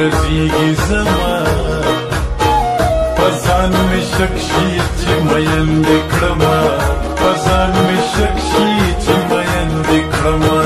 رزيږي زما پسان می شکشي چې مین دکړما پسان می شکشي چې مین دکړما